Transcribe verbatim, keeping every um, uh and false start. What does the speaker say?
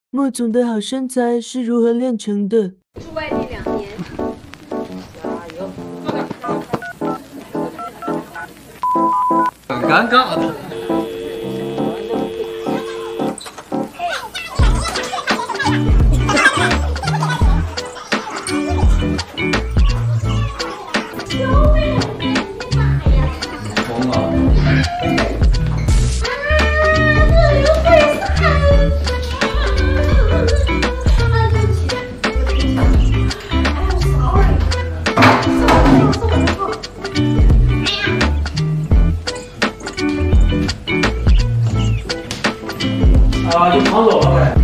莫总的好身材是如何练成的？ 住外地两年。 加油！很尴尬的。疯了！啊，就跑走了呗。